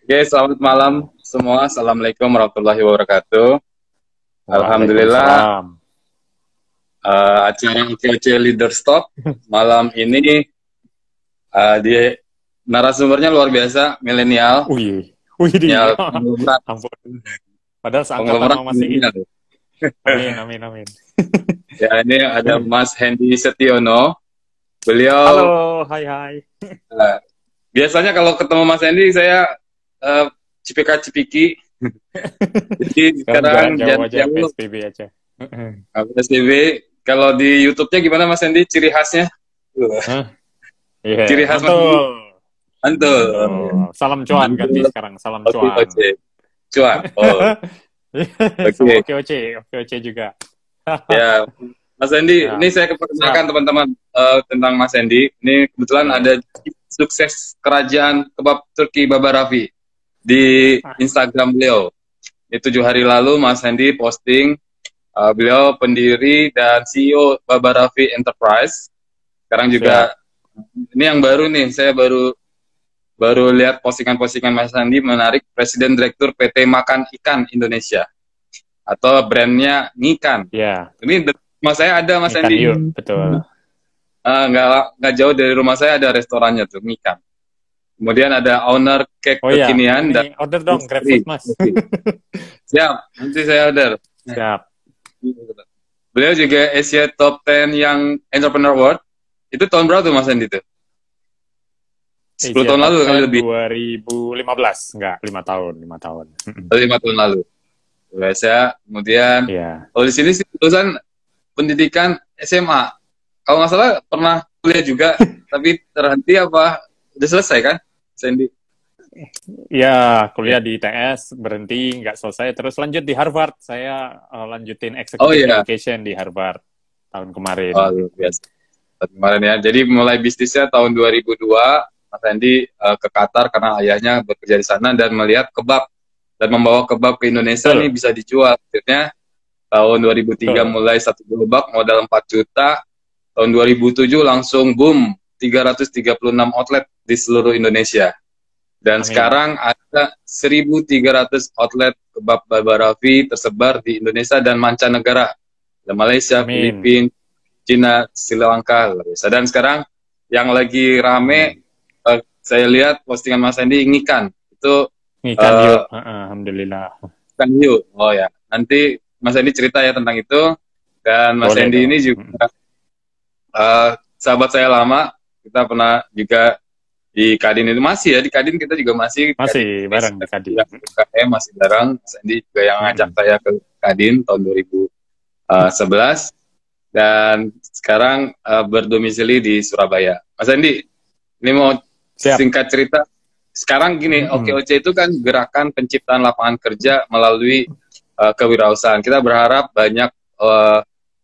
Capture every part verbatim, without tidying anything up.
Oke, selamat malam semua. Assalamualaikum warahmatullahi wabarakatuh. Alhamdulillah, Waalaikumsalam. eh, acara O K O C Leaders Talk malam ini eh, di narasumbernya luar biasa, milenial, Wih, wih di, milenial konglomerat, ampun. Padahal seangkatan konglomerat sama Mas Iin. milenial. Amin, amin, amin. Ya, ini ada Mas Hendy Setiono. Halo, Beliau hai, hai. eh, biasanya kalau ketemu Mas Hendy saya eh, cipika-cipiki. Jadi Sekarang jarak sekarang jauh aja, jauh-jauh P S B B aja. P S B B. Kalau di YouTube-nya gimana Mas Hendy? Ciri khasnya? Uh, Hah? Iya, Ciri khas Mas Hendy? mantul. Mantul. Mantul. Salam cuan ganti Mantul. sekarang, salam Oke, cuan. oke. Cuan. Oh, Sama oke. O K O C, O K O C juga. Ya, Mas Hendy, Ya, ini saya siap. keperkenalkan teman-teman eh, tentang Mas Hendy. Ini kebetulan Oke. ada sukses kerajaan kebab Turki Baba Raffi di Ah, Instagram beliau. Ini tujuh hari lalu Mas Hendy posting eh, beliau pendiri dan C E O Baba Raffi Enterprise. Sekarang siap. juga ini yang baru nih, saya baru baru lihat postingan-postingan Mas Hendy menarik, Presiden Direktur P T Makan Ikan Indonesia atau brandnya Ngikan. Ya, Ini de- rumah saya ada Mas ikan Hendy. yuk, betul. Eh, nggak nggak jauh dari rumah saya ada restorannya tuh Ngikan. Kemudian ada owner cake Oh ya, kekinian dan ini order dong, istri. GrabFood, Mas. Siap, nanti saya order. Siap. Beliau juga Asia Top sepuluh yang Entrepreneur Award. Itu tahun berapa tuh Mas Hendy tuh? sepuluh Asia tahun Top lalu kali sepuluh lebih. dua ribu lima belas, enggak, lima tahun, lima tahun. lima tahun lalu. Biasa, kemudian Iya. kalau di sini sih lulusan pendidikan S M A. Kalau nggak salah pernah kuliah juga, tapi terhenti apa? Udah selesai kan, Sandy? Ya, kuliah di I T S, berhenti, nggak selesai, terus lanjut di Harvard. Saya uh, lanjutin Oh Executive iya, Education di Harvard tahun oh, kemarin. luar biasa. Tahun kemarin ya. Jadi mulai bisnisnya tahun dua ribu dua, Mas Sandy uh, ke Qatar karena ayahnya bekerja di sana dan melihat kebab dan membawa kebab ke Indonesia nih Betul, bisa dijual. Akhirnya tahun dua ribu tiga betul. mulai satu gerobak modal empat juta. Tahun dua ribu tujuh langsung boom, tiga ratus tiga puluh enam outlet di seluruh Indonesia. Dan Amin. sekarang ada seribu tiga ratus outlet kebab Baba Raffi tersebar di Indonesia dan mancanegara. Ada Malaysia, Amin. Filipina, Cina, Sri Lanka, luar biasa. Dan sekarang yang lagi rame, Amin. eh, saya lihat postingan Mas Andi ngikan. Itu Ikan eh, yuk, uh-uh, alhamdulillah. ikan hiu. Oh ya, nanti Mas Andi cerita ya tentang itu. Dan Mas Boleh Andi ini dong. Mm. juga eh, sahabat saya lama. Kita pernah juga di Kadin itu masih ya, di Kadin kita juga masih di Masih Kadin Indonesia, bareng di Kadin. juga U K M masih bareng. Mas Andi juga yang ngajak Mm-mm. saya ke Kadin tahun dua ribu sebelas dan sekarang eh, berdomisili di Surabaya. Mas Andi, ini mau Siap. singkat cerita. Sekarang gini, Mm-mm. O K O C itu kan gerakan penciptaan lapangan kerja melalui eh, kewirausahaan. Kita berharap banyak eh,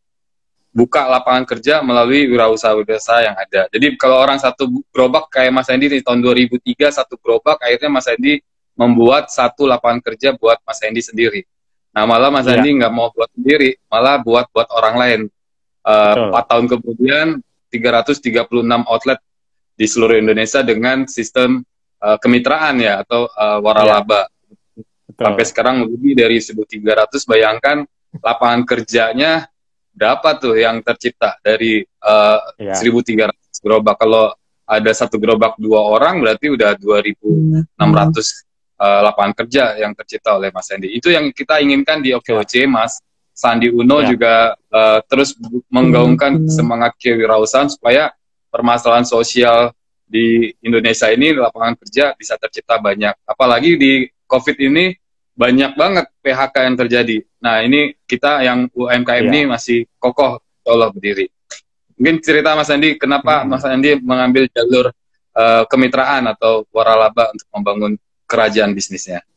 buka lapangan kerja melalui wirausaha-wirausaha yang ada. Jadi kalau orang satu gerobak kayak Mas Hendy di tahun dua ribu tiga satu gerobak, akhirnya Mas Hendy membuat satu lapangan kerja buat Mas Hendy sendiri. Nah malah Mas Iya, Hendy nggak mau buat sendiri, malah buat buat orang lain. Eh, betul. Empat tahun kemudian tiga ratus tiga puluh enam outlet di seluruh Indonesia dengan sistem eh, kemitraan ya atau eh, Iya, waralaba. Sampai betul. sekarang lebih dari seribu tiga ratus, bayangkan lapangan kerjanya berapa tuh yang tercipta dari uh, Iya, seribu tiga ratus gerobak. Kalau ada satu gerobak dua orang berarti udah dua ribu enam ratus uh, lapangan kerja yang tercipta oleh Mas Sandy. Itu yang kita inginkan di siap. O K O C. Mas Sandi Uno Siap. juga uh, terus menggaungkan semangat kewirausahaan supaya permasalahan sosial di Indonesia ini lapangan kerja bisa tercipta banyak. Apalagi di COVID ini banyak banget P H K yang terjadi. Nah ini kita yang U M K M ini Iya. masih kokoh, insya Allah berdiri. Mungkin cerita Mas Andi, kenapa Mm-mm. Mas Andi mengambil jalur uh, kemitraan atau waralaba untuk membangun kerajaan bisnisnya?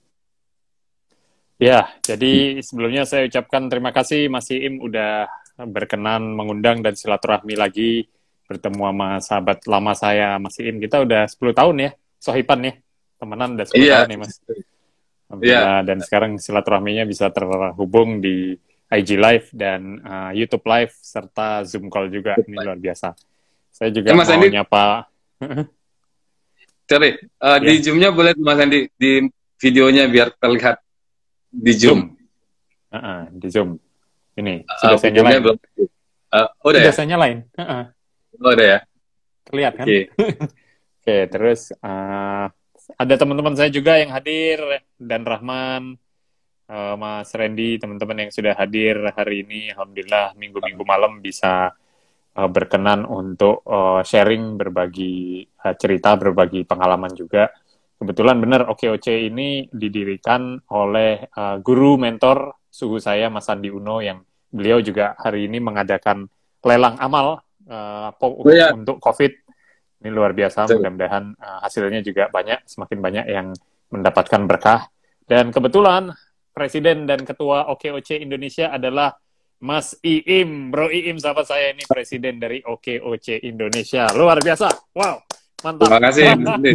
Ya, jadi sebelumnya saya ucapkan terima kasih Mas Iim udah berkenan mengundang dan silaturahmi lagi bertemu sama sahabat lama saya Mas Iim. Kita udah sepuluh tahun ya, sohipan ya, temenan udah sepuluh Iya, tahun ya Mas. iya, Alhamdulillah, dan sekarang silaturahminya bisa terhubung di I G Live dan uh, YouTube Live serta Zoom Call juga. Ini luar biasa. Saya ya juga Mas mau Andi, nyapa. Sorry, uh, di Ya, zoom-nya boleh Mas Andi di videonya biar terlihat di zoom. Zoom. Uh-uh, di Zoom. Ini, Uh, sudah saya videonya nyalain. belum. Uh, udah Sudah ya? saya nyalain. Uh-uh, Oh, udah ya. terlihat Oke. kan? Okay. Oke, terus uh, ada teman-teman saya juga yang hadir, dan Rahman, uh, Mas Randy, teman-teman yang sudah hadir hari ini. Alhamdulillah, minggu-minggu malam bisa uh, berkenan untuk uh, sharing, berbagi uh, cerita, berbagi pengalaman juga. Kebetulan benar, O K O C ini didirikan oleh uh, guru mentor suhu saya, Mas Andi Uno, yang beliau juga hari ini mengadakan lelang amal uh, Oh ya. untuk COVID. Ini luar biasa, Betul. mudah-mudahan uh, hasilnya juga banyak, semakin banyak yang mendapatkan berkah. Dan kebetulan Presiden dan Ketua O K O C Indonesia adalah Mas Iim. Bro Iim, sahabat saya, ini Presiden dari O K O C Indonesia. Luar biasa. Wow, mantap. Terima kasih.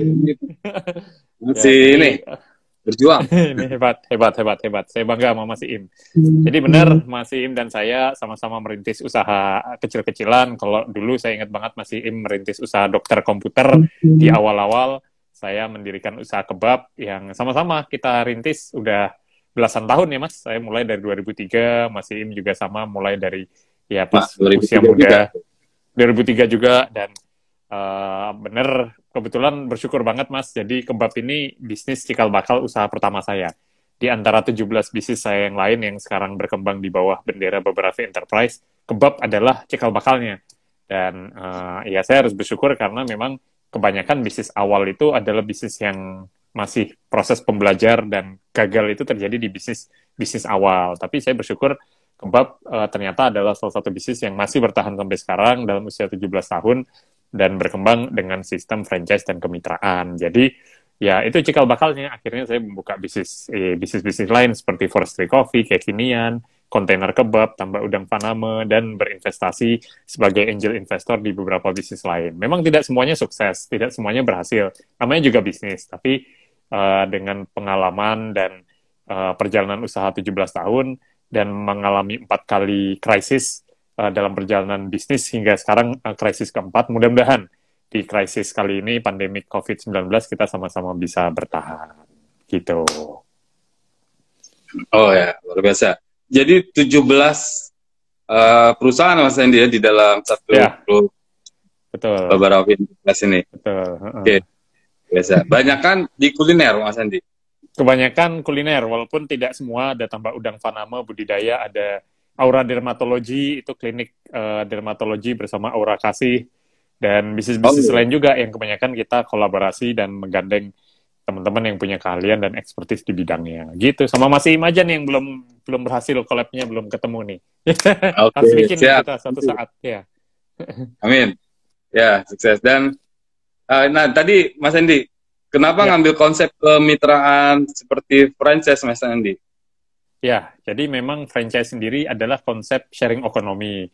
Masih Ya, ini jadi berjuang. ini hebat, hebat, hebat, hebat. Saya bangga sama Mas Iim. Jadi benar, Mas Iim dan saya sama-sama merintis usaha kecil-kecilan. Kalau dulu saya ingat banget Mas Iim merintis usaha dokter komputer di awal-awal. Saya mendirikan usaha kebab yang sama-sama kita rintis udah belasan tahun ya Mas. Saya mulai dari dua ribu tiga, Mas Iim juga sama mulai dari ya pas Nah, usia muda. dua ribu tiga juga, dan uh, bener kebetulan bersyukur banget Mas. Jadi kebab ini bisnis cikal bakal usaha pertama saya. Di antara tujuh belas bisnis saya yang lain yang sekarang berkembang di bawah bendera beberapa enterprise, kebab adalah cikal bakalnya. Dan uh, ya saya harus bersyukur karena memang kebanyakan bisnis awal itu adalah bisnis yang masih proses pembelajar, dan gagal itu terjadi di bisnis bisnis awal. Tapi saya bersyukur kebab uh, ternyata adalah salah satu bisnis yang masih bertahan sampai sekarang dalam usia tujuh belas tahun dan berkembang dengan sistem franchise dan kemitraan. Jadi ya itu cikal bakalnya. Akhirnya saya membuka bisnis eh, bisnis-bisnis lain seperti Forestry Coffee, kekinian, kontainer kebab, tambah udang Paname, dan berinvestasi sebagai angel investor di beberapa bisnis lain. Memang tidak semuanya sukses, tidak semuanya berhasil. Namanya juga bisnis, tapi uh, dengan pengalaman dan uh, perjalanan usaha tujuh belas tahun dan mengalami empat kali krisis uh, dalam perjalanan bisnis hingga sekarang uh, krisis keempat, mudah-mudahan di krisis kali ini, pandemi covid sembilan belas, kita sama-sama bisa bertahan. Gitu. Oh ya, luar biasa. Jadi tujuh belas uh, perusahaan Mas Andi ya di dalam satu ya, grup betul. beberapa investasi ini. Betul. Oke, okay. Biasa. Banyak kan di kuliner Mas Andi? Kebanyakan kuliner, walaupun tidak semua. Ada tambah udang Paname, budidaya, ada Aura Dermatologi, itu klinik uh, dermatologi bersama Aura Kasih, dan bisnis-bisnis oh, lain juga yang kebanyakan kita kolaborasi dan menggandeng teman-teman yang punya keahlian dan ekspertis di bidangnya. Gitu. Sama Mas Iim aja nih yang belum belum berhasil, collab-nya belum ketemu nih. Okay, harus bikin siap. Kita suatu saat. Ya. Amin. Ya, sukses. Dan uh, nah tadi Mas Andi, kenapa ya. ngambil konsep kemitraan seperti franchise Mas Andi? Ya, jadi memang franchise sendiri adalah konsep sharing ekonomi.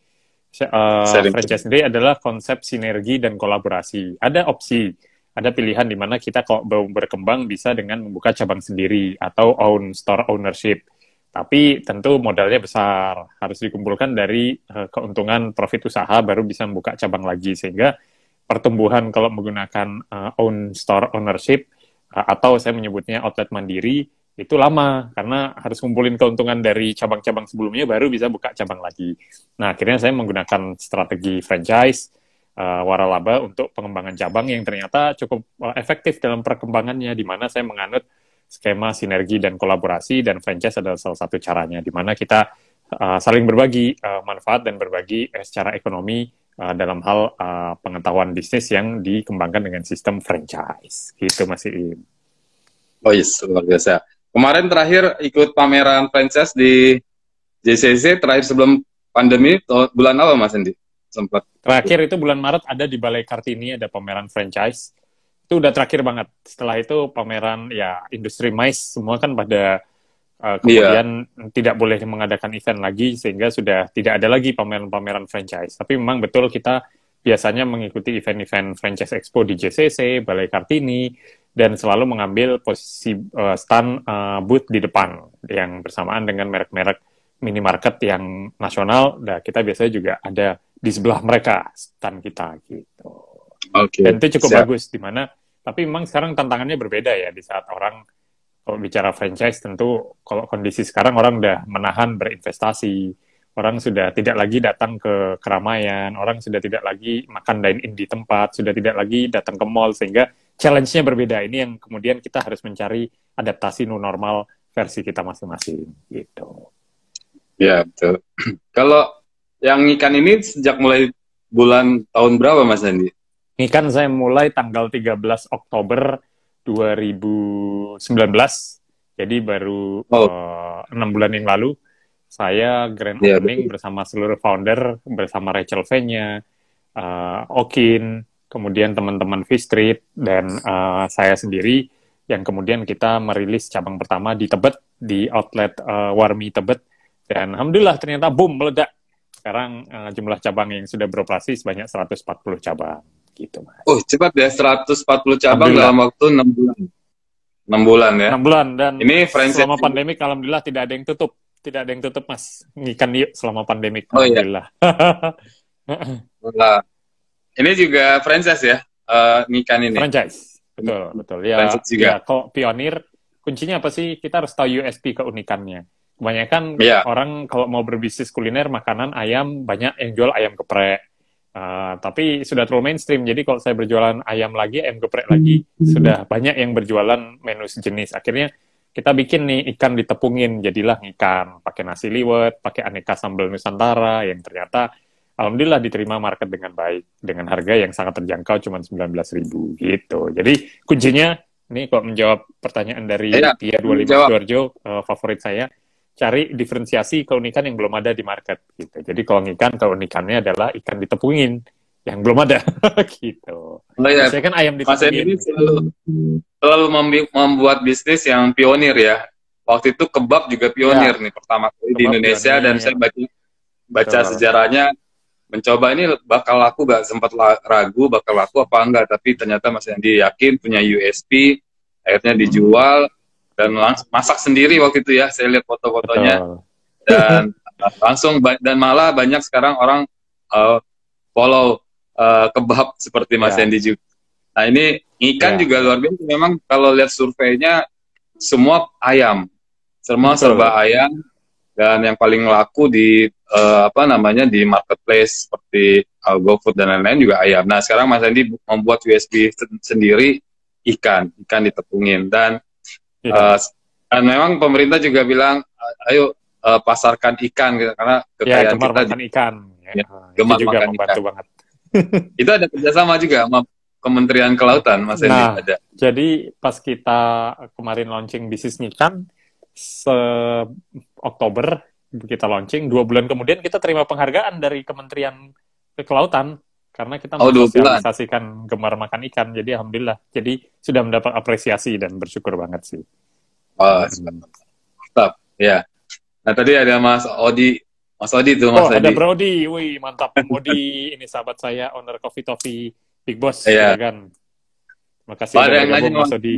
Uh, franchise sendiri adalah konsep sinergi dan kolaborasi. Ada opsi, ada pilihan di mana kita kalau berkembang bisa dengan membuka cabang sendiri atau own store ownership. Tapi tentu modalnya besar, harus dikumpulkan dari uh, keuntungan profit usaha baru bisa membuka cabang lagi. Sehingga pertumbuhan kalau menggunakan uh, own store ownership uh, atau saya menyebutnya outlet mandiri, itu lama, karena harus kumpulin keuntungan dari cabang-cabang sebelumnya baru bisa buka cabang lagi. Nah, akhirnya saya menggunakan strategi franchise, uh, waralaba untuk pengembangan cabang yang ternyata cukup uh, efektif dalam perkembangannya, di mana saya menganut skema sinergi dan kolaborasi, dan franchise adalah salah satu caranya, di mana kita uh, saling berbagi uh, manfaat dan berbagi uh, secara ekonomi uh, dalam hal uh, pengetahuan bisnis yang dikembangkan dengan sistem franchise. Gitu, Mas Iim. Oh yes, luar biasa. Kemarin terakhir ikut pameran franchise di J C C, terakhir sebelum pandemi, bulan apa Mas Andi? Sempat. Terakhir itu bulan Maret ada di Balai Kartini, ada pameran franchise. Itu udah terakhir banget. Setelah itu pameran ya industri mais, semua kan pada uh, kemudian yeah. tidak boleh mengadakan event lagi, sehingga sudah tidak ada lagi pameran-pameran franchise. Tapi memang betul kita biasanya mengikuti event-event franchise expo di J C C, Balai Kartini, dan selalu mengambil posisi uh, stand uh, booth di depan yang bersamaan dengan merek-merek minimarket yang nasional. Nah, kita biasanya juga ada di sebelah mereka stand kita gitu. Okay. Dan itu cukup Siap. bagus, di mana Tapi memang sekarang tantangannya berbeda ya di saat orang kalau bicara franchise tentu kalau kondisi sekarang orang udah menahan berinvestasi, orang sudah tidak lagi datang ke keramaian, orang sudah tidak lagi makan dine-in di tempat, sudah tidak lagi datang ke mall, sehingga challenge-nya berbeda. Ini yang kemudian kita harus mencari adaptasi new normal versi kita masing-masing gitu. Ya, betul. Kalau yang ikan ini sejak mulai bulan tahun berapa Mas Andi? Ikan saya mulai tanggal tiga belas Oktober dua ribu sembilan belas, jadi baru Oh. uh, enam bulan yang lalu saya grand Ya, opening betul. bersama seluruh founder, bersama Rachel Fenya, uh, Okin, kemudian teman-teman Fish Street, dan uh, saya sendiri, yang kemudian kita merilis cabang pertama di Tebet, di outlet uh, Warmi Tebet, dan alhamdulillah ternyata boom, meledak. Sekarang uh, jumlah cabang yang sudah beroperasi sebanyak seratus empat puluh cabang. Gitu, Mas. Oh, cepat ya, seratus empat puluh cabang dalam waktu enam bulan. enam bulan ya. enam bulan, dan ini selama pandemik alhamdulillah tidak ada yang tutup. Tidak ada yang tutup, Mas. Ngikan yuk selama pandemik. Oh, alhamdulillah. Iya. Nah, ini juga franchise ya, uh, Ngikan ini. Franchise. Betul, betul. Ya, franchise juga. Ya, kok pionir, kuncinya apa sih? Kita harus tahu U S P keunikannya. Kebanyakan ya. orang kalau mau berbisnis kuliner, makanan, ayam, banyak yang jual ayam geprek. Uh, tapi sudah terlalu mainstream, jadi kalau saya berjualan ayam lagi, ayam geprek lagi, sudah banyak yang berjualan menu sejenis. Akhirnya kita bikin nih ikan ditepungin, jadilah ikan pakai nasi liwet, pakai aneka sambal Nusantara yang ternyata alhamdulillah diterima market dengan baik, dengan harga yang sangat terjangkau, cuma sembilan belas ribu gitu. Jadi kuncinya, ini kok menjawab pertanyaan dari ya, Tia dua puluh lima Sidoarjo, uh, favorit saya, cari diferensiasi keunikan yang belum ada di market gitu. Jadi kalau ikan, keunikannya adalah ikan ditepungin yang belum ada gitu. Oh, ya. Biasanya kan ayam ditepungin. Mas Edi selalu, selalu membuat bisnis yang pionir ya. Waktu itu kebab juga pionir ya. nih pertama kali di Indonesia pionir. Dan saya baca baca Betul. sejarahnya, mencoba ini bakal laku, gak sempat ragu bakal laku apa enggak, tapi ternyata Mas Edi yakin punya U S P, akhirnya dijual. Dan langsung masak sendiri waktu itu ya, saya lihat foto-fotonya. Dan langsung, dan malah banyak sekarang orang uh, follow uh, kebab seperti Mas yeah. Andi juga. Nah ini ikan yeah. juga luar biasa, memang kalau lihat surveinya semua ayam, semua Betul. serba ayam, dan yang paling laku di uh, apa namanya di marketplace seperti uh, GoFood dan lain-lain juga ayam. Nah sekarang Mas Andi membuat U S P sendiri ikan, ikan ditepungin. Dan Uh, dan memang pemerintah juga bilang, ayo uh, pasarkan ikan gitu, karena kekayaan ya, gemar kita makan ikan. Ya, ya, gemar itu juga makan membantu ikan. banget. Itu ada kerjasama juga sama Kementerian Kelautan, Mas Edi. Nah, ada. Jadi pas kita kemarin launching bisnis ikan, se Oktober kita launching, dua bulan kemudian kita terima penghargaan dari Kementerian Kelautan. Karena kita oh, mensosialisasikan gemar makan ikan, jadi alhamdulillah. Jadi sudah mendapat apresiasi dan bersyukur banget sih. Oh, mantap. Ya. Nah tadi ada Mas Odi, Mas Odi tuh Mas Oh, Odi. ada Bro Odi, wih mantap. Odi, ini sahabat saya, owner Coffee Toffee Big Boss. Iya. Kan? Terima kasih udah bergabung Mas Odi.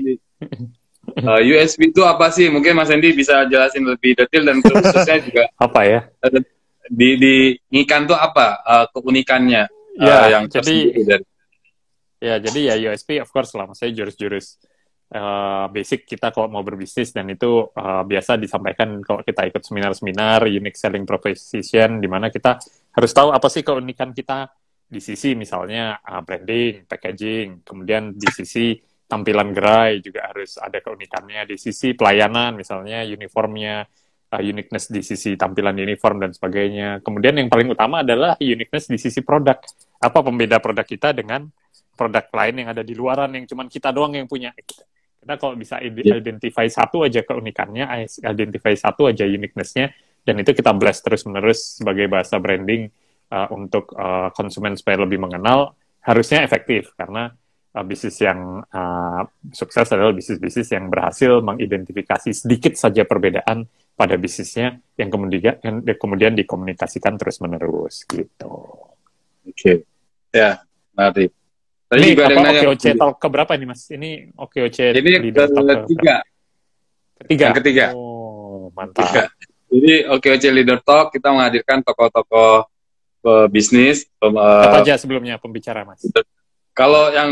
uh, U S P itu apa sih? Mungkin Mas Andi bisa jelasin lebih detail dan khususnya juga apa ya? Di, di ikan tuh apa uh, keunikannya? Ya, uh, yang jadi dari... ya jadi ya U S P of course lah, saya jurus-jurus uh, basic kita kalau mau berbisnis, dan itu uh, biasa disampaikan kalau kita ikut seminar-seminar unique selling proposition, di mana kita harus tahu apa sih keunikan kita di sisi misalnya uh, branding, packaging, kemudian di sisi tampilan gerai juga harus ada keunikannya, di sisi pelayanan misalnya uniformnya, uh, uniqueness di sisi tampilan uniform dan sebagainya. Kemudian yang paling utama adalah uniqueness di sisi produk. Apa pembeda produk kita dengan produk lain yang ada di luaran yang cuman kita doang yang punya. Kita kalau bisa identify satu aja keunikannya, identify satu aja uniqueness-nya, dan itu kita blast terus-menerus sebagai bahasa branding uh, untuk uh, konsumen supaya lebih mengenal, harusnya efektif. Karena uh, bisnis yang uh, sukses adalah bisnis-bisnis yang berhasil mengidentifikasi sedikit saja perbedaan pada bisnisnya, yang kemudian, yang kemudian dikomunikasikan terus-menerus gitu. Oke, okay. Ya, mari. Tadi ini juga apa ada O K O C Talk keberapa nih Mas? Ini O K O C ini ketiga. Ketiga. Yang ketiga. Oh, mantap. Ketiga. Jadi O K O C Leader Talk kita menghadirkan tokoh-tokoh bisnis. Apa aja sebelumnya pembicara Mas? Kalau yang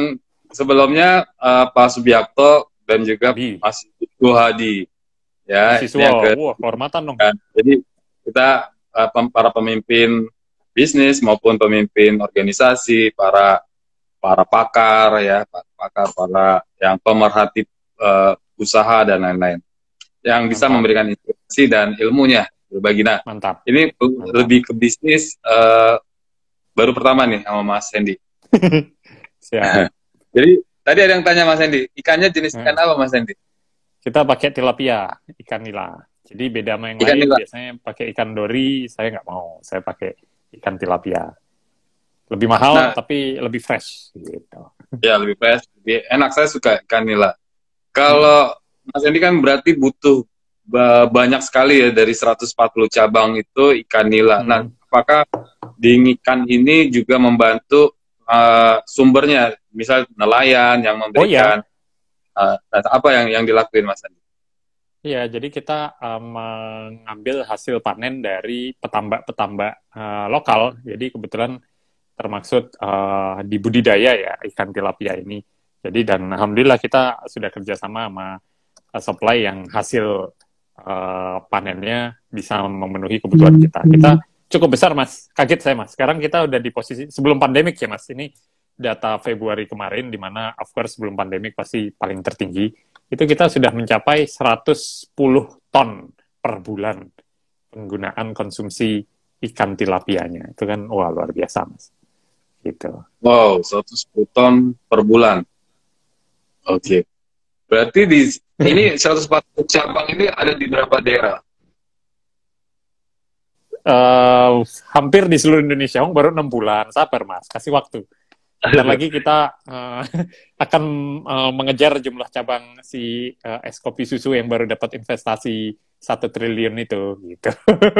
sebelumnya uh, Pak Subiakto dan juga Di. Mas Ibu Hadi. Ya, Mahasiswa, ini yang ke, wah kehormatan dong. kan. Jadi kita uh, pem, para pemimpin bisnis maupun pemimpin organisasi, para para pakar ya, para pakar, para yang pemerhati uh, usaha dan lain-lain, yang bisa Mantap. memberikan inspirasi dan ilmunya berbagi. Nah, Mantap. ini Mantap. lebih ke bisnis uh, baru pertama nih sama Mas Hendy. Siap. Jadi tadi ada yang tanya Mas Hendy, ikannya jenis ikan Hmm. apa Mas Hendy? Kita pakai tilapia, ikan nila. Jadi beda sama yang Ikan lain, nila. biasanya pakai ikan dori, saya nggak mau. Saya pakai ikan tilapia. Lebih mahal, Nah, tapi lebih fresh. Gitu. ya lebih fresh, lebih enak. Saya suka ikan nila. Kalau hmm. Mas Hendy kan berarti butuh ba- banyak sekali ya, dari seratus empat puluh cabang itu ikan nila. Hmm. Nah, apakah di ikan ini juga membantu uh, sumbernya, misal nelayan yang memberikan, oh, iya. uh, apa yang yang dilakuin Mas Hendy? Iya, jadi kita uh, mengambil hasil panen dari petambak-petambak uh, lokal. Jadi kebetulan termaksud uh, di budidaya ya ikan tilapia ini. Jadi dan alhamdulillah kita sudah kerjasama sama uh, supply yang hasil uh, panennya bisa memenuhi kebutuhan kita. Kita cukup besar Mas, kaget saya Mas. Sekarang kita udah di posisi sebelum pandemik ya Mas. Ini data Februari kemarin, di mana of course sebelum pandemik pasti paling tertinggi. Itu kita sudah mencapai seratus sepuluh ton per bulan penggunaan konsumsi ikan tilapianya. Itu kan wah luar biasa Mas. Gitu. Wow, seratus sepuluh ton per bulan. Oke. Okay. Berarti di ini seratus empat puluh cabang ini ada di berapa daerah? Uh, hampir di seluruh Indonesia. Oh, baru enam bulan. Sabar Mas, kasih waktu. Bentar lagi kita uh, akan uh, mengejar jumlah cabang si uh, es kopi susu yang baru dapat investasi satu triliun itu. Gitu.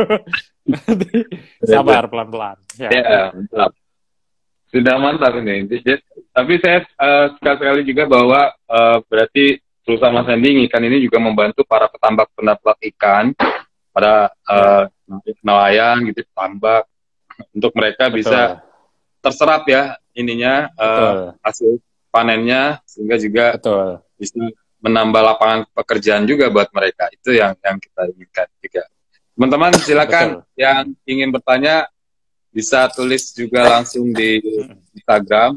Sabar pelan-pelan. Ya, ya mantap. Sudah mantap ini. Tapi saya uh, sekali-sekali juga bahwa uh, berarti perusahaan Mas Hendy ikan ini juga membantu para petambak-petambak ikan, para uh, nelayan gitu, tambak, untuk mereka Betul. bisa terserap ya ininya uh, hasil panennya, sehingga juga Betul. bisa menambah lapangan pekerjaan juga buat mereka. Itu yang yang kita inginkan juga. Teman-teman silakan Betul. yang ingin bertanya bisa tulis juga langsung di Instagram.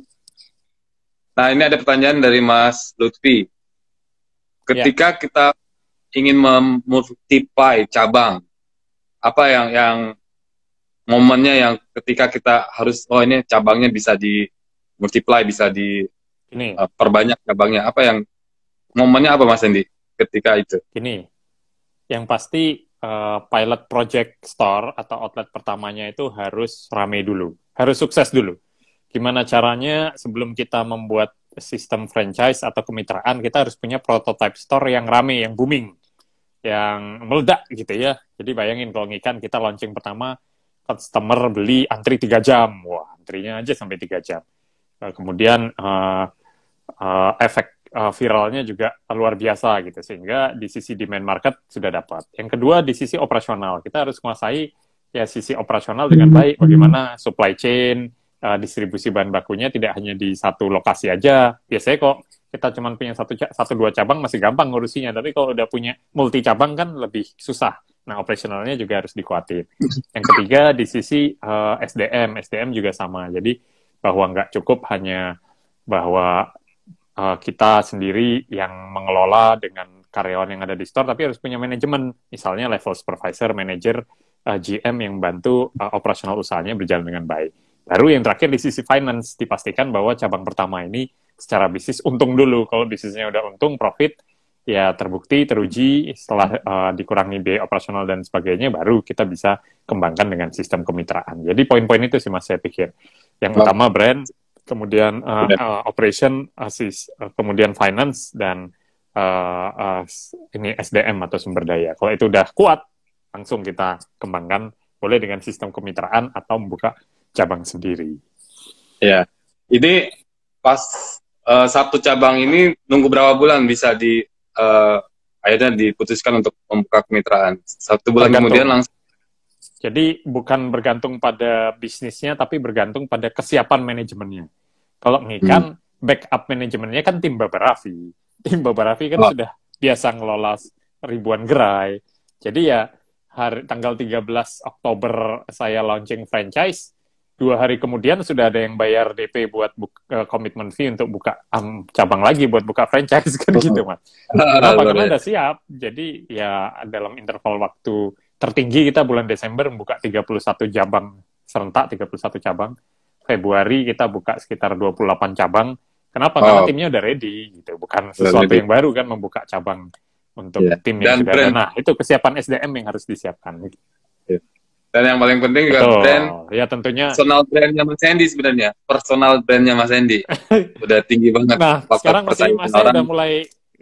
Nah, ini ada pertanyaan dari Mas Lutfi. Ketika ya. kita ingin memultiply cabang, apa yang yang momennya yang ketika kita harus, oh ini cabangnya bisa di multiply, bisa di ini. Uh, perbanyak cabangnya, apa yang momennya apa Mas Hendy ketika itu? Gini, yang pasti uh, pilot project store atau outlet pertamanya itu harus rame dulu, harus sukses dulu. Gimana caranya sebelum kita membuat sistem franchise atau kemitraan, kita harus punya prototype store yang rame, yang booming, yang meledak gitu ya. Jadi bayangin kalau ngikan kita launching pertama, customer beli antri tiga jam, wah antrinya aja sampai tiga jam. Kemudian uh, uh, efek uh, viralnya juga luar biasa gitu, sehingga di sisi demand market sudah dapat. Yang kedua di sisi operasional, kita harus menguasai ya sisi operasional dengan baik, bagaimana supply chain, uh, distribusi bahan bakunya tidak hanya di satu lokasi aja. Biasanya kok kita cuma punya satu satu dua cabang masih gampang ngurusinya, tapi kalau udah punya multi cabang kan lebih susah. Nah, operasionalnya juga harus dikuatin. Yang ketiga, di sisi uh, S D M. S D M juga sama. Jadi, bahwa nggak cukup hanya bahwa uh, kita sendiri yang mengelola dengan karyawan yang ada di store, tapi harus punya manajemen. Misalnya level supervisor, manager, uh, G M yang bantu uh, operasional usahanya berjalan dengan baik. Baru yang terakhir di sisi finance, dipastikan bahwa cabang pertama ini secara bisnis untung dulu. Kalau bisnisnya udah untung, profit, ya terbukti, teruji, setelah uh, dikurangi biaya operasional dan sebagainya, baru kita bisa kembangkan dengan sistem kemitraan. Jadi poin-poin itu sih Mas, saya pikir. Yang oh. utama brand, kemudian uh, uh, operation, uh, sis, uh, kemudian finance, dan uh, uh, ini S D M atau sumber daya. Kalau itu udah kuat, langsung kita kembangkan, boleh dengan sistem kemitraan atau membuka cabang sendiri. Ya, ini pas uh, satu cabang ini nunggu berapa bulan bisa di Uh, akhirnya diputuskan untuk membuka kemitraan? Satu bulan bergantung. Kemudian langsung. Jadi bukan bergantung pada bisnisnya, tapi bergantung pada kesiapan manajemennya. Kalau ngikan, hmm. backup manajemennya kan tim Baba Raffi. Tim Baba Raffi kan Oh. sudah biasa ngelola ribuan gerai. Jadi ya hari tanggal tiga belas Oktober saya launching franchise, dua hari kemudian sudah ada yang bayar D P buat buka, komitmen fee untuk buka um, cabang lagi buat buka franchise kan gitu Mas. Kenapa? Karena udah siap. Jadi ya dalam interval waktu tertinggi kita bulan Desember membuka tiga puluh satu cabang serentak, tiga puluh satu cabang. Februari kita buka sekitar dua puluh delapan cabang. Kenapa? Oh. Karena timnya udah ready gitu. Bukan sesuatu ready. yang baru kan membuka cabang untuk Yeah. tim yang Dan sudah ada. brand. Nah, itu kesiapan S D M yang harus disiapkan. Dan yang paling penting juga Betul. brand, Ya tentunya. personal brandnya Mas Hendy sebenarnya. Personal brandnya Mas Hendy. Udah tinggi banget. Nah, Faktor sekarang masih persaingan Mas saya orang. udah mulai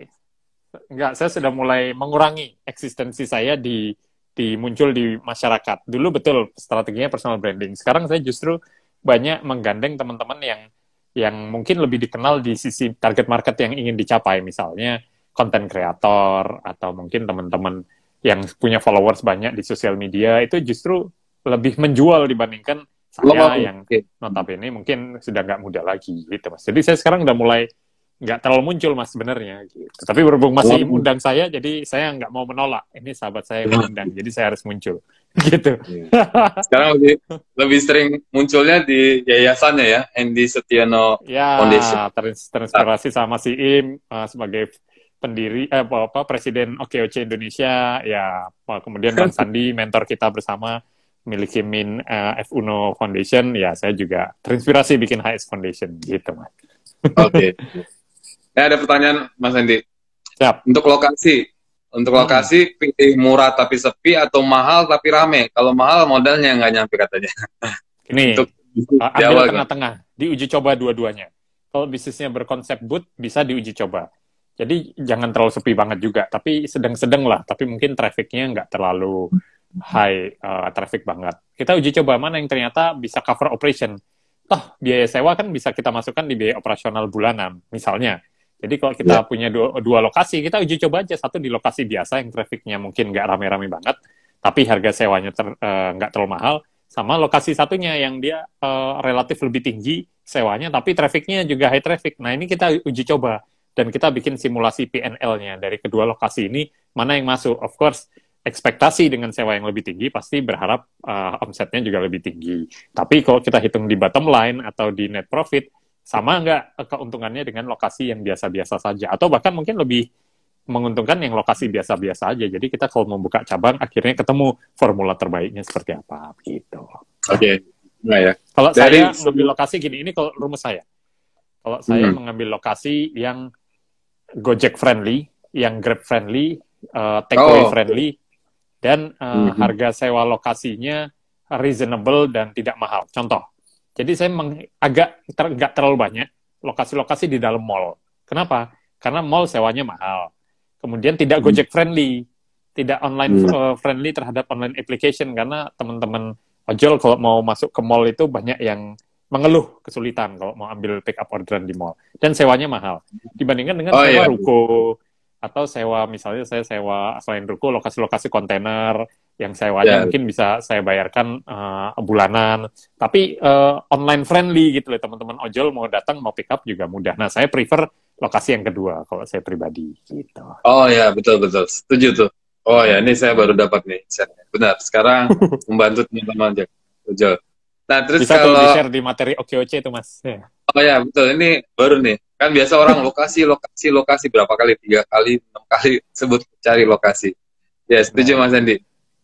enggak, saya sudah mulai mengurangi eksistensi saya di di muncul di masyarakat. Dulu betul strateginya personal branding. Sekarang saya justru banyak menggandeng teman-teman yang yang mungkin lebih dikenal di sisi target market yang ingin dicapai, misalnya konten kreator atau mungkin teman-teman yang punya followers banyak di sosial media, itu justru lebih menjual dibandingkan saya Oh, yang oke. notabene mungkin sudah nggak muda lagi gitu Mas. Jadi saya sekarang udah mulai nggak terlalu muncul Mas sebenarnya gitu. Tapi berhubung masih Oh. undang saya, jadi saya nggak mau menolak. Ini sahabat saya yang mengundang, jadi saya harus muncul gitu. Sekarang lebih, lebih sering munculnya di yayasannya ya, Hendy Setiono Ya, Foundation. terins- terinspirasi sama si Im uh, sebagai pendiri eh, apa, apa presiden O K O C Indonesia, ya kemudian Bang Sandi mentor kita bersama memiliki Min uh, F Uno Foundation, ya saya juga terinspirasi bikin H S Foundation gitu Mas. Oke. Nah, ada pertanyaan Mas Hendy. Siap. Untuk lokasi, untuk Hmm. lokasi pilih murah tapi sepi atau mahal tapi rame. Kalau mahal modalnya nggak nyampe katanya. Ini Untuk uh, di ambil awal kan. tengah-tengah, diuji coba dua-duanya. Kalau bisnisnya berkonsep booth bisa diuji coba. Jadi jangan terlalu sepi banget juga, tapi sedang-sedang lah. Tapi mungkin trafficnya nggak terlalu high uh, traffic banget. Kita uji coba mana yang ternyata bisa cover operation. Toh biaya sewa kan bisa kita masukkan di biaya operasional bulanan, misalnya. Jadi kalau kita Ya. punya dua, dua lokasi, kita uji coba aja satu di lokasi biasa yang trafficnya mungkin nggak rame-rame banget, tapi harga sewanya ter, uh, nggak terlalu mahal. Sama lokasi satunya yang dia uh, relatif lebih tinggi sewanya, tapi trafficnya juga high traffic. Nah ini kita uji coba. Dan kita bikin simulasi P and L-nya dari kedua lokasi ini, mana yang masuk. Of course, ekspektasi dengan sewa yang lebih tinggi, pasti berharap uh, omsetnya juga lebih tinggi. Tapi kalau kita hitung di bottom line atau di net profit, sama nggak keuntungannya dengan lokasi yang biasa-biasa saja. Atau bahkan mungkin lebih menguntungkan yang lokasi biasa-biasa aja. Jadi kita kalau membuka cabang, akhirnya ketemu formula terbaiknya seperti apa. Gitu. Oke. Nah ya. Kalau Dari- saya mengambil lokasi gini, ini kalau rumus saya. Kalau saya Hmm. mengambil lokasi yang Gojek friendly, yang Grab friendly, uh, takeaway Oh. friendly, dan uh, Mhm. harga sewa lokasinya reasonable dan tidak mahal. Contoh, jadi saya meng- agak ter- nggak terlalu banyak lokasi-lokasi di dalam mall. Kenapa? Karena mall sewanya mahal. Kemudian tidak Gojek friendly, tidak online Hmm. uh, friendly terhadap online application, karena teman-teman ojol kalau mau masuk ke mall itu banyak yang mengeluh kesulitan kalau mau ambil pick up orderan di mall, dan sewanya mahal dibandingkan dengan Oh, sewa iya. ruko atau sewa, misalnya saya sewa selain ruko lokasi-lokasi kontainer yang sewanya Ya. mungkin bisa saya bayarkan uh, bulanan, tapi uh, online friendly gitu loh, teman-teman ojol mau datang mau pick up juga mudah. Nah saya prefer lokasi yang kedua kalau saya pribadi gitu. Oh ya, betul betul. Setuju tuh. Oh ya, ini saya baru dapat nih. Benar. Sekarang membantu teman-teman aja. Betul. Nah, terus Bisa tuh kalau di-share di materi O K O C itu Mas. Ya. oh ya, betul. Ini baru nih. Kan biasa orang lokasi, lokasi, lokasi berapa kali? Tiga kali, enam kali sebut cari lokasi. Ya, setuju Nah. Mas Andi.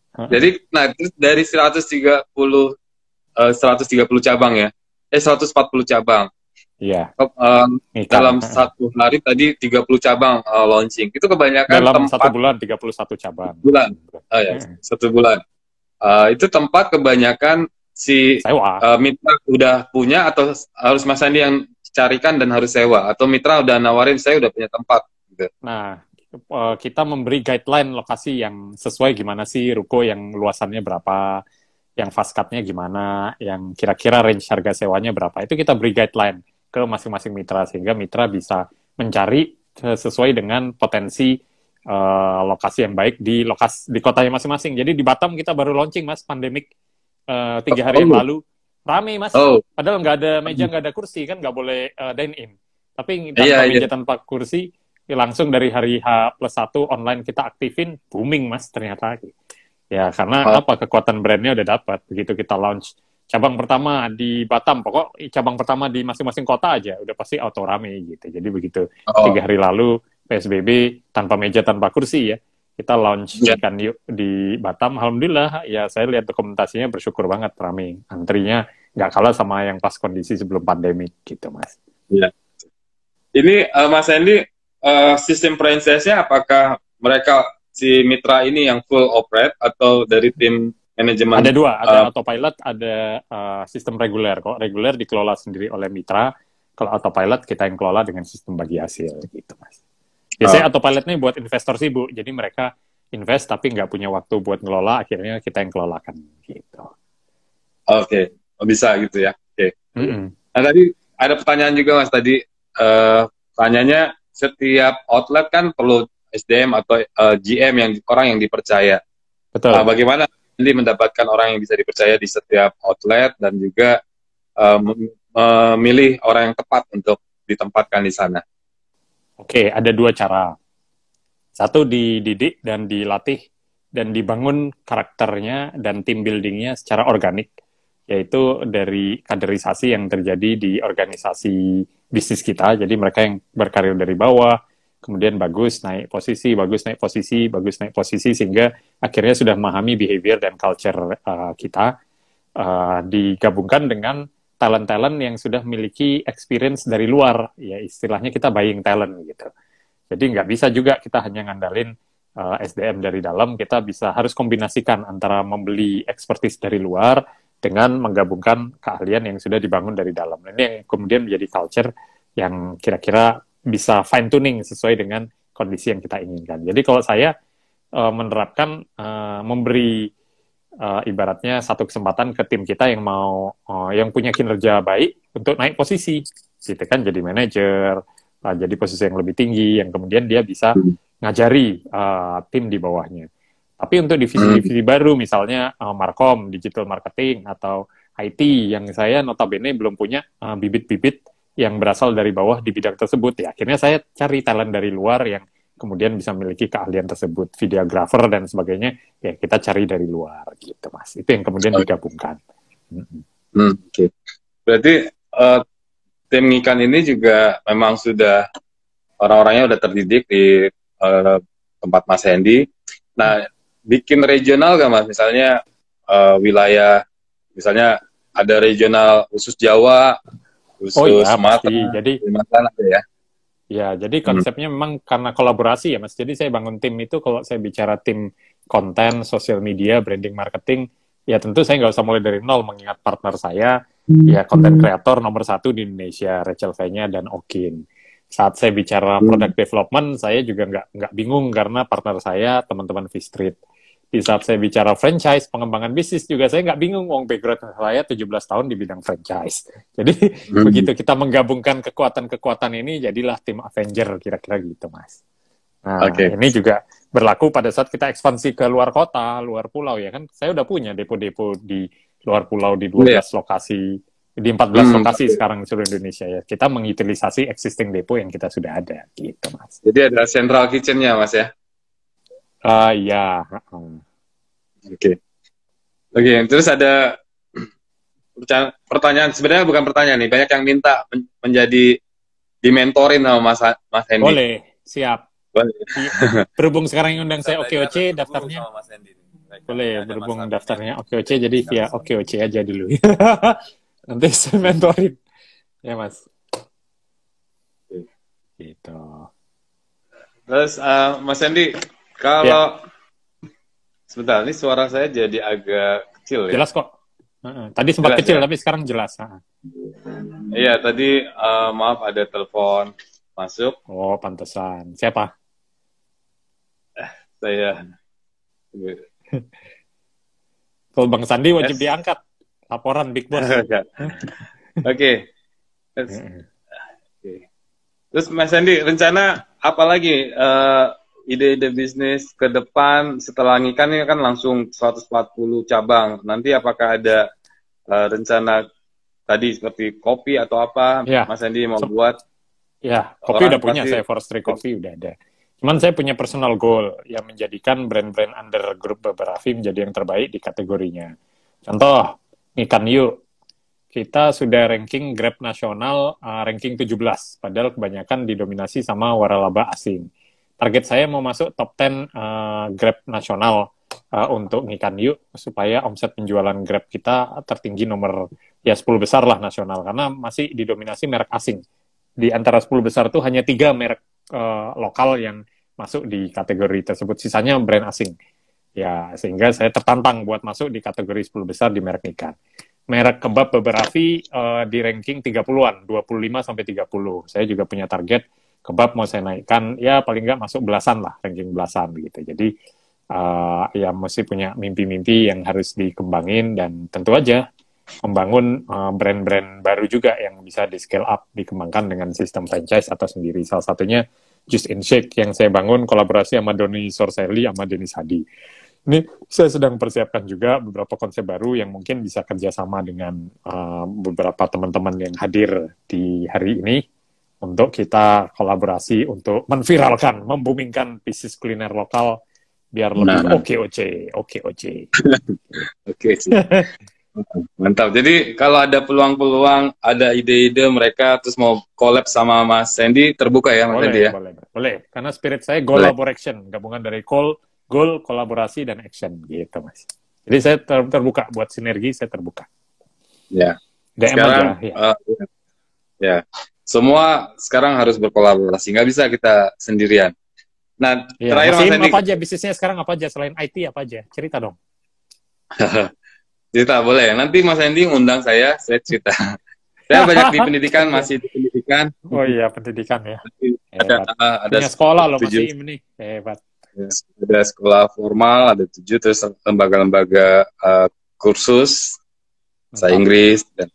Jadi, nah, terus dari seratus tiga puluh eh, seratus tiga puluh cabang ya. Eh, seratus empat puluh cabang. Iya. Eh, Ikan. dalam satu hari tadi tiga puluh cabang eh, launching. Itu kebanyakan Dalam tempat satu bulan tiga puluh satu cabang. bulan. Oh ya, Hmm. satu bulan. Eh, itu tempat kebanyakan si Sewa. uh, mitra udah punya atau harus Mas Andi yang carikan dan harus sewa, atau mitra udah nawarin saya udah punya tempat gitu. Nah, eh, kita memberi guideline lokasi yang sesuai gimana sih ruko yang luasannya berapa, yang fast cut-nya gimana, yang kira-kira range harga sewanya berapa. Itu kita beri guideline ke masing-masing mitra sehingga mitra bisa mencari sesuai dengan potensi eh, lokasi yang baik di lokasi di kotanya masing-masing. Jadi di Batam kita baru launching Mas, pandemik uh, tiga hari yang Oh. lalu, rame Mas. Oh, Padahal nggak ada meja, nggak ada kursi kan, nggak boleh uh, dine in. Tapi tanpa Iya, iya. meja, tanpa kursi, ya langsung dari hari H plus satu online kita aktifin, booming mas ternyata. Ya karena Oh, apa, kekuatan brandnya udah dapat. Begitu kita launch cabang pertama di Batam, pokok cabang pertama di masing-masing kota aja, udah pasti auto rame gitu. Jadi begitu oh, tiga hari lalu P S B B tanpa meja, tanpa kursi ya, kita launch ya, ikan yuk di Batam, alhamdulillah ya saya lihat dokumentasinya bersyukur banget rame, antrinya nggak kalah sama yang pas kondisi sebelum pandemi gitu mas. ya. Ini eh, Mas Hendy, eh, sistem franchisenya apakah mereka si mitra ini yang full operate atau dari tim manajemen? Ada dua, ada eh, autopilot, ada uh, sistem reguler. Kalau reguler dikelola sendiri oleh mitra, kalau autopilot kita yang kelola dengan sistem bagi hasil gitu mas. Biasanya oh, autopilotnya buat investor sih bu, jadi mereka invest tapi nggak punya waktu buat ngelola, akhirnya kita yang kelolakan gitu. Oke, oh, bisa gitu ya. Oke. Mm-mm. Nah tadi ada pertanyaan juga Mas tadi, eh tanyanya setiap outlet kan perlu S D M atau eh, G M yang orang yang dipercaya. Betul. Nah, bagaimana Andi mendapatkan orang yang bisa dipercaya di setiap outlet dan juga eh, mem- memilih orang yang tepat untuk ditempatkan di sana? Oke, ada dua cara. Satu, dididik dan dilatih dan dibangun karakternya dan tim buildingnya secara organik, yaitu dari kaderisasi yang terjadi di organisasi bisnis kita. Jadi mereka yang berkarir dari bawah, kemudian bagus naik posisi, bagus naik posisi, bagus naik posisi, sehingga akhirnya sudah memahami behavior dan culture uh, kita, uh, digabungkan dengan talent-talent yang sudah memiliki experience dari luar, ya istilahnya kita buying talent gitu. Jadi nggak bisa juga kita hanya ngandalin uh, S D M dari dalam, kita bisa harus kombinasikan antara membeli expertise dari luar dengan menggabungkan keahlian yang sudah dibangun dari dalam. Ini yang kemudian menjadi culture yang kira-kira bisa fine tuning sesuai dengan kondisi yang kita inginkan. Jadi kalau saya uh, menerapkan uh, memberi uh, ibaratnya satu kesempatan ke tim kita yang mau uh, yang punya kinerja baik untuk naik posisi, gitu kan, jadi manajer, uh, jadi posisi yang lebih tinggi, yang kemudian dia bisa ngajari uh, tim di bawahnya. Tapi untuk divisi-divisi baru, misalnya uh, Markom, digital marketing, atau I T, yang saya notabene belum punya uh, bibit-bibit yang berasal dari bawah di bidang tersebut, ya akhirnya saya cari talent dari luar yang kemudian bisa memiliki keahlian tersebut, videographer dan sebagainya, ya kita cari dari luar, gitu mas. Itu yang kemudian digabungkan. Hmm, Oke, okay. Berarti uh, tim ikan ini juga memang sudah orang-orangnya udah terdidik di uh, tempat Mas Hendy. Nah, bikin regional gak mas? Misalnya uh, wilayah, misalnya ada regional khusus Jawa, khusus Oh iya, Sumatera, pasti. Jadi Kalimantan ada ya? ya, jadi Hmm. konsepnya memang karena kolaborasi ya mas. Jadi saya bangun tim itu, kalau saya bicara tim konten, sosial media, branding, marketing, ya tentu saya nggak usah mulai dari nol, mengingat partner saya, ya konten kreator nomor satu di Indonesia, Rachel Fenya dan Okin. Saat saya bicara product development, saya juga nggak nggak bingung karena partner saya teman-teman V-Street. Di saat saya bicara franchise, pengembangan bisnis juga saya nggak bingung, wong background saya tujuh belas tahun di bidang franchise. Jadi Hmm. begitu kita menggabungkan kekuatan-kekuatan ini, jadilah tim Avenger kira-kira gitu mas. Nah, Oke. ini juga berlaku pada saat kita ekspansi ke luar kota, luar pulau ya kan. Saya udah punya depo-depo di luar pulau di dua belas lokasi, di empat belas Hmm. lokasi sekarang di seluruh Indonesia ya. Kita mengutilisasi existing depo yang kita sudah ada gitu mas. Jadi ada central kitchen-nya mas ya? Ah ya. Oke. Okay. Oke, okay. Terus ada pertanyaan, sebenarnya bukan pertanyaan nih, banyak yang minta men menjadi dimentorin sama Mas Mas Hendy. Boleh, siap. Boleh. Berhubung sekarang yang undang saya O K O C daftarnya. Boleh, berhubung daftarnya O K O C, jadi via O K O C aja dulu. Nanti saya mentorin. Ya mas. Gitu. Terus uh, Mas Hendy, kalau ya. Sebentar, ini suara saya jadi agak kecil ya? Jelas kok. Uh, tadi sempat jelas, kecil, ya? Tapi sekarang jelas. Iya, tadi uh, maaf ada telepon masuk. Oh, pantesan. Siapa? Eh, saya. Kalau Bang Sandi wajib yes. diangkat. Laporan Big Boss. Oke. Okay. Okay. Terus Mas Hendy, rencana apa lagi? Uh, ide-ide bisnis ke depan setelah ngikan ini kan langsung seratus empat puluh cabang. Nanti apakah ada uh, rencana tadi seperti kopi atau apa, ya. Mas Hendy mau so, buat? Ya, kopi Orang udah punya, pasti, saya Forestry Coffee udah ada. Cuman saya punya personal goal yang menjadikan brand-brand under grup Beberafi menjadi yang terbaik di kategorinya. Contoh, Ikan Yuk. Kita sudah ranking Grab nasional, uh, ranking tujuh belas, padahal kebanyakan didominasi sama waralaba asing. Target saya mau masuk top sepuluh uh, Grab nasional uh, untuk Ikan Yuk, supaya omset penjualan Grab kita tertinggi nomor, ya sepuluh besar lah nasional, karena masih didominasi merek asing. Di antara sepuluh besar itu hanya tiga merek uh, lokal yang masuk di kategori tersebut, sisanya brand asing. Ya, sehingga saya tertantang buat masuk di kategori sepuluh besar di merek ikan. Merek kebab Beberafi uh, di ranking tiga puluhan, dua puluh lima sampai tiga puluh. Saya juga punya target kebab mau saya naikkan, ya paling nggak masuk belasan lah, ranking belasan gitu. Jadi uh, ya mesti punya mimpi-mimpi yang harus dikembangin, dan tentu aja membangun uh, brand-brand baru juga yang bisa di scale up, dikembangkan dengan sistem franchise atau sendiri. Salah satunya Juice and Shake yang saya bangun kolaborasi sama Doni Sorselli sama Denis Hadi. Ini saya sedang persiapkan juga beberapa konsep baru yang mungkin bisa kerjasama dengan uh, beberapa teman-teman yang hadir di hari ini untuk kita kolaborasi untuk menviralkan, membumingkan bisnis kuliner lokal biar lebih nah, oke oke, oke oke. oke sih. Mantap. Jadi kalau ada peluang-peluang, ada ide-ide mereka terus mau collab sama Mas Sandy, terbuka ya Mas Boleh, Sandy ya? boleh, boleh. Karena spirit saya Boleh. collaboration, gabungan dari call, goal, kolaborasi, dan action gitu, Mas. Jadi saya ter terbuka buat sinergi, saya terbuka. Ya. D M Sekarang, aja, ya. uh, ya. Semua sekarang harus berkolaborasi, nggak bisa kita sendirian. Nah, Ya, terakhir Mas Mas Im, Sandy, apa aja bisnisnya sekarang, apa aja selain I T, apa aja? Cerita dong. cerita boleh. Nanti Mas Sandy ngundang saya, saya cerita. Saya banyak di pendidikan, masih di pendidikan. Oh iya, pendidikan ya. Ada, Hebat. ada Punya sekolah loh Mas tujuh, Im nih. Hebat. ada sekolah formal, ada tujuh, terus lembaga-lembaga uh, kursus, bahasa Inggris. Dan...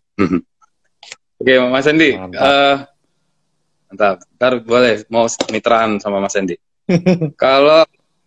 Oke, Mas Sandy. Mantap. Uh, mantap. Ntar boleh, mau mitraan sama Mas Sandy. Kalau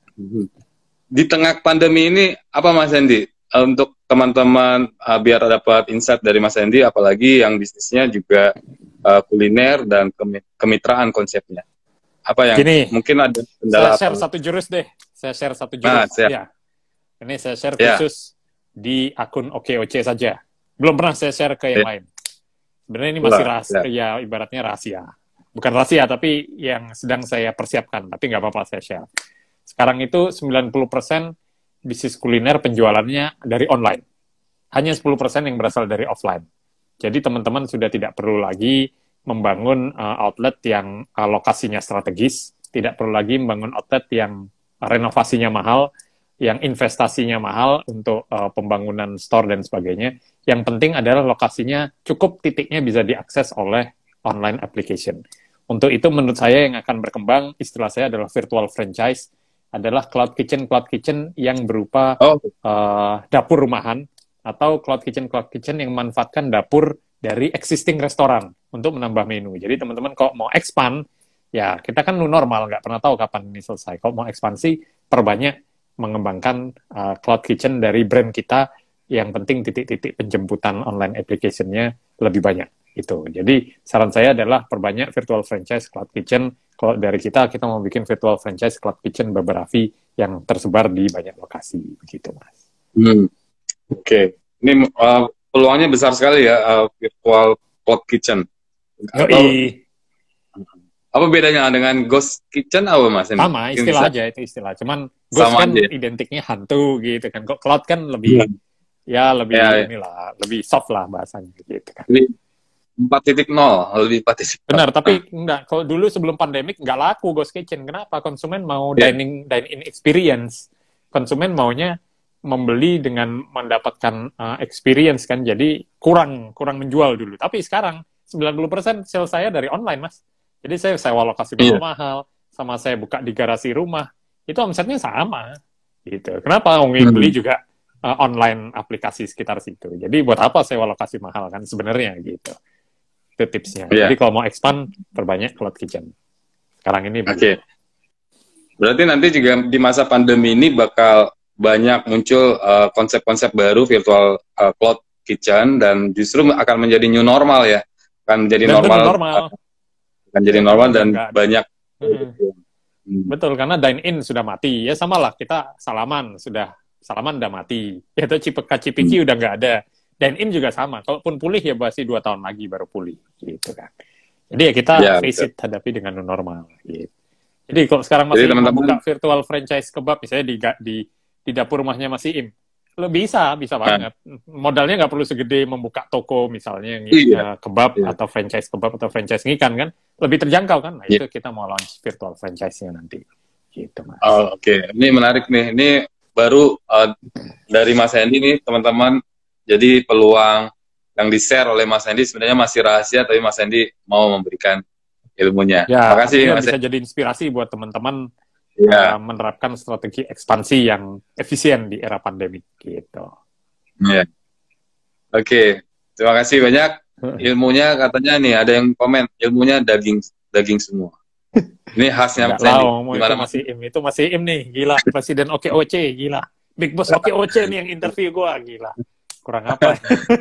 di tengah pandemi ini, apa Mas Sandy? Untuk teman-teman uh, biar dapat insight dari Mas Sandy, apalagi yang bisnisnya juga uh, kuliner dan kemitraan konsepnya. Apa yang Gini, mungkin ada kendala? Saya share satu jurus deh. Saya share satu jurus. Nah, saya... Ya. Ini saya share ya. khusus di akun Oke Oce saja. Belum pernah saya share ke yang ya. lain. Sebenarnya ini masih Lah, rahasia, ya. ya ibaratnya rahasia. Bukan rahasia, tapi yang sedang saya persiapkan. Tapi nggak apa-apa saya share. Sekarang itu sembilan puluh persen bisnis kuliner penjualannya dari online. Hanya sepuluh persen yang berasal dari offline. Jadi teman-teman sudah tidak perlu lagi membangun uh, outlet yang uh, lokasinya strategis, tidak perlu lagi membangun outlet yang uh, renovasinya mahal, yang investasinya mahal untuk uh, pembangunan store dan sebagainya. Yang penting adalah lokasinya cukup, titiknya bisa diakses oleh online application. Untuk itu menurut saya yang akan berkembang, istilah saya adalah virtual franchise, adalah cloud kitchen cloud kitchen yang berupa oh. uh, dapur rumahan atau cloud kitchen cloud kitchen yang memanfaatkan dapur dari existing restoran untuk menambah menu. Jadi teman-teman kalau mau expand, ya kita kan new normal, nggak pernah tahu kapan ini selesai. Kalau mau ekspansi, perbanyak mengembangkan uh, cloud kitchen dari brand kita. Yang penting titik-titik penjemputan online application-nya lebih banyak. Itu. Jadi saran saya adalah perbanyak virtual franchise cloud kitchen. Kalau dari kita, kita mau bikin virtual franchise cloud kitchen Beberafi yang tersebar di banyak lokasi, begitu Mas. Hmm. Oke, okay. Ini uh, peluangnya besar sekali ya, uh, virtual cloud kitchen. Atau, apa bedanya dengan ghost kitchen apa Mas? Sama, istilah aja itu istilah. Cuman ghost Sama kan aja. Identiknya hantu gitu kan. Kok cloud kan lebih hmm. ya lebih ya, ya. inilah, lebih soft lah bahasanya gitu kan. Ini empat titik nol, lebih empat titik nol. Benar, tapi enggak. Kalau dulu sebelum pandemik enggak laku ghost kitchen. Kenapa? Konsumen mau yeah. dining dine-in experience. Konsumen maunya membeli dengan mendapatkan uh, experience kan. Jadi kurang kurang menjual dulu. Tapi sekarang sembilan puluh persen sales saya dari online, Mas. Jadi saya sewa lokasi yeah. mahal, sama saya buka di garasi rumah. Itu omsetnya sama. Gitu. Kenapa? Orang yang beli juga uh, online aplikasi sekitar situ. Jadi buat apa sewa lokasi mahal kan sebenarnya gitu. Itu tipsnya. Yeah. Jadi kalau mau expand, perbanyak cloud kitchen. Sekarang ini. Oke. Okay. Berarti nanti juga di masa pandemi ini bakal banyak muncul konsep-konsep uh, baru virtual uh, cloud kitchen dan justru akan menjadi new normal ya. Akan menjadi dan normal. normal. akan jadi normal dan banyak. Hmm. Hmm. Betul, karena dine-in sudah mati. Ya samalah, kita salaman, sudah salaman udah mati. Ya itu cipika-cipiki hmm. udah nggak ada. Dine-in juga sama. Kalaupun pulih ya masih dua tahun lagi baru pulih. Gitu kan. Jadi ya kita ya, face it, hadapi dengan normal. Gitu. Jadi kalau sekarang masih teman -teman... buka virtual franchise kebab, misalnya di, di, di dapur rumahnya masih Im, lo bisa, bisa banget. Modalnya nggak perlu segede membuka toko misalnya yang iya. kebab iya. atau franchise kebab atau franchise ikan kan, lebih terjangkau kan. Nah iya. itu kita mau launch virtual franchise-nya nanti. Gitu Mas. Oh, oke, okay. Ini menarik nih. Ini baru uh, dari Mas Hendy nih teman-teman. Jadi peluang yang di-share oleh Mas Hendy sebenarnya masih rahasia, tapi Mas Hendy mau memberikan ilmunya. Ya, terima kasih. Ya, bisa jadi inspirasi buat teman-teman ya. uh, menerapkan strategi ekspansi yang efisien di era pandemi gitu. Ya. Oke, okay. Terima kasih banyak. Ilmunya katanya nih ada yang komen ilmunya daging daging semua. Ini khasnya Mas Hendy. Gimana masih Im itu masih Im nih, gila. Presiden O K O C gila. Big Boss O K O C nih yang interview gua gila. Kurang apa?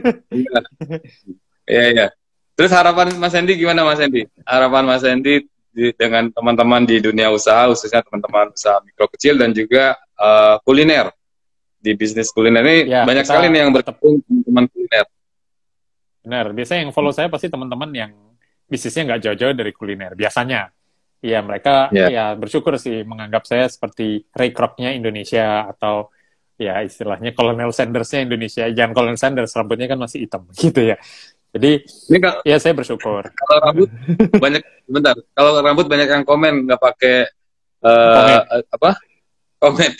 Iya, iya. Terus harapan Mas Hendy gimana Mas Hendy? Harapan Mas Hendy di, dengan teman-teman di dunia usaha, khususnya teman-teman usaha mikro kecil dan juga uh, kuliner. Di bisnis kuliner ini ya, banyak sekali nih yang bertepung teman-teman kuliner. Benar, biasanya yang follow saya pasti teman-teman yang bisnisnya nggak jauh-jauh dari kuliner. Biasanya, ya mereka ya. ya bersyukur sih menganggap saya seperti Ray Krocnya Indonesia atau ya istilahnya Colonel Sanders-nya Indonesia. Jangan Colonel Sanders, rambutnya kan masih hitam gitu ya. Jadi, ini kalau, ya saya bersyukur. Kalau rambut banyak, bentar. Kalau rambut banyak yang komen nggak pakai uh, apa? Pomade.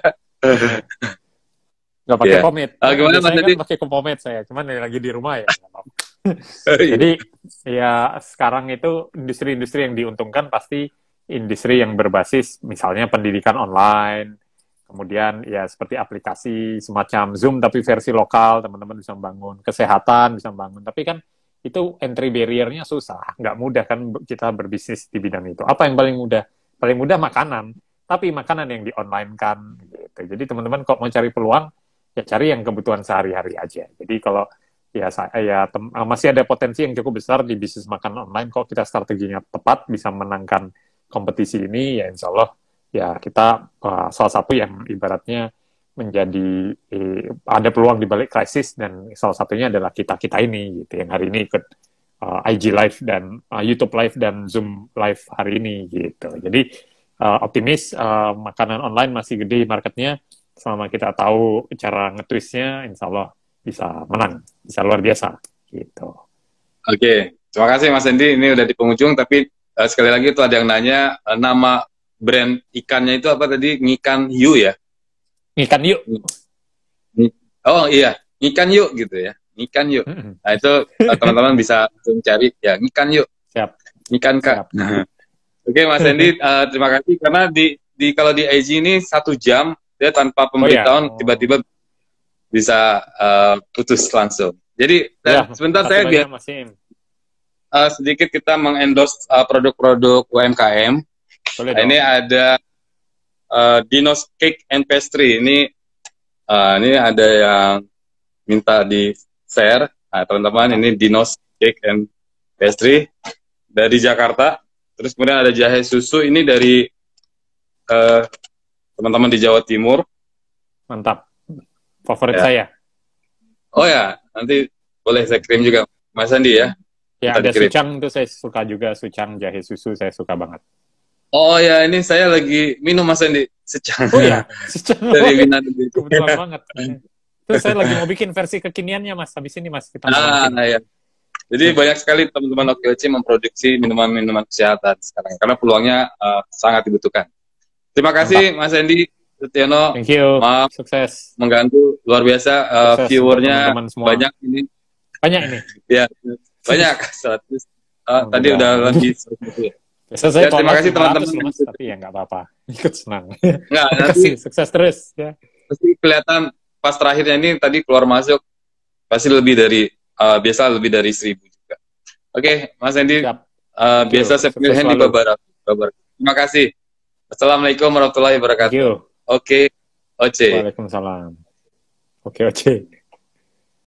Nggak pakai yeah. pomade. Uh, gimana Mas Kan pakai pomade saya, cuman lagi di rumah ya. Jadi ya sekarang itu industri-industri yang diuntungkan pasti industri yang berbasis misalnya pendidikan online. Kemudian ya seperti aplikasi semacam Zoom tapi versi lokal, teman-teman bisa membangun. Kesehatan bisa membangun. Tapi kan itu entry barrier-nya susah. Nggak mudah kan kita berbisnis di bidang itu. Apa yang paling mudah? Paling mudah makanan. Tapi makanan yang di-online-kan. Gitu. Jadi teman-teman kalau mau cari peluang, ya cari yang kebutuhan sehari-hari aja. Jadi kalau ya, ya tem- masih ada potensi yang cukup besar di bisnis makanan online. Kalau kita strateginya tepat, bisa menangkan kompetisi ini, ya insya Allah ya kita uh, salah satu yang ibaratnya menjadi eh, ada peluang di balik krisis dan salah satunya adalah kita-kita ini gitu yang hari ini ikut uh, I G Live dan uh, YouTube Live dan Zoom Live hari ini gitu. Jadi uh, optimis uh, makanan online masih gede marketnya, selama kita tahu cara nge-twistnya insya Allah bisa menang, bisa luar biasa gitu. Oke, terima kasih Mas Hendy, ini udah di penghujung tapi uh, sekali lagi itu ada yang nanya uh, nama brand ikannya itu apa tadi? Ngikan Yu ya? Ngikan Yu. Oh iya, Ngikan Yu gitu ya. Ngikan Yu. Nah itu teman-teman bisa cari ya, Ngikan Yu. Siap. Ngikan Kak. Oke okay, Mas Hendy, uh, terima kasih karena di, di kalau di I G ini satu jam dia tanpa pemberitahuan oh, iya. tiba-tiba oh. bisa uh, putus langsung. Jadi ya, sebentar saya biar uh, sedikit kita mengendorse uh, produk-produk U M K M. Nah, ini ada uh, Dinos Cake and Pastry. Ini uh, ini ada yang minta di share. Nah, teman-teman, ini Dinos Cake and Pastry dari Jakarta. Terus kemudian ada jahe susu. Ini dari uh, teman-teman di Jawa Timur. Mantap. Favorit ya. Saya. Oh ya, nanti boleh saya kirim juga, Mas Andi ya. Ya, ada dikirim. Sucang itu saya suka juga. Sucang jahe susu saya suka banget. Oh ya, ini saya lagi minum Mas Andi secang. Oh ya, secang. Dari Minang. Kebetulan banget. Terus saya lagi mau bikin versi kekiniannya Mas. Habis ini Mas kita. Ah, nah ya. Jadi banyak sekali teman-teman O K O C memproduksi minuman-minuman kesehatan sekarang karena peluangnya uh, sangat dibutuhkan. Terima kasih Mas Hendy Setiono. Thank you. Maaf, sukses. Mengganggu luar biasa uh, viewernya banyak ini. Banyak ini. Ya, banyak. seratus. Uh, tadi udah lebih seratus. Biasa saya ya, terima kasih teman-teman. Tapi ya nggak apa-apa, ikut senang. Nggak, nanti sukses terus. Ya. Pasti kelihatan pas terakhirnya ini tadi keluar masuk pasti lebih dari uh, biasa lebih dari seribu juga. Oke, okay, Mas Hendy, uh, biasa saya pilih Hendy Babarak. Terima kasih. Assalamualaikum warahmatullahi wabarakatuh. Oke, okay, O C. Waalaikumsalam. Oke, okay, O C.